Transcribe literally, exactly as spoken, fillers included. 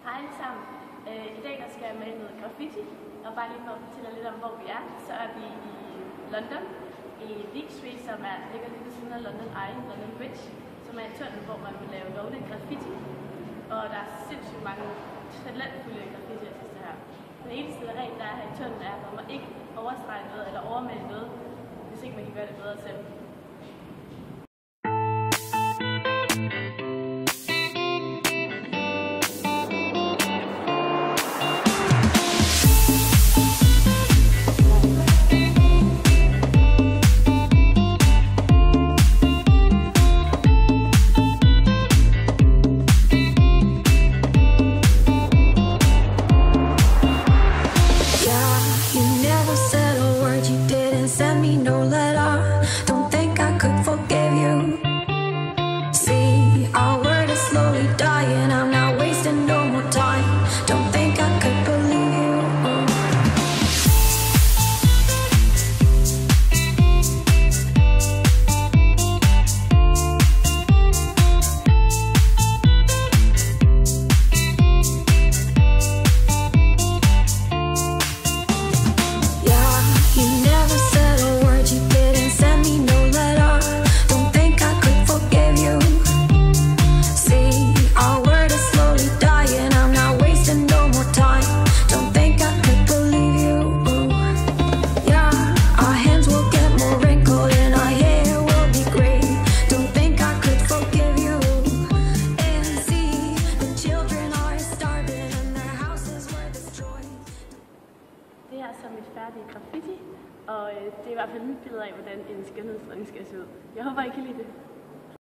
Hej alle sammen. Øh, I dag der skal jeg male noget graffiti, og bare lige for at fortælle lidt om, hvor vi er, så er vi i London, i Leek Street, som er, ligger lige ved siden af London Eye, London Bridge, som er en tunnel, hvor man vil lave lovlig graffiti. Og der er sindssygt mange talentfulde graffiti-artister her. Den eneste regel, der er her i tunnelen, er, at man må ikke overstrege noget eller overmale noget, hvis ikke man kan gøre det bedre selv. Send me no letter, don't think I could forgive you. See, our word is slowly dying, I'm not wasting no more time. Don't think I could believe you. Yeah, you never said a word, you didn't send me no letter. Don't think I could forgive you. See, our word is slowly dying, I'm not wasting no more time. Don't think I could believe you. Yeah, our hands will get more wrinkled and our hair will be gray. Don't think I could forgive you. And see, the children are starving and their houses were destroyed. Det er så mit færdige graffiti, og det er i hvert fald mit billede af, hvordan en skønhedsdronning skal se ud. Jeg håber, I kan lide det.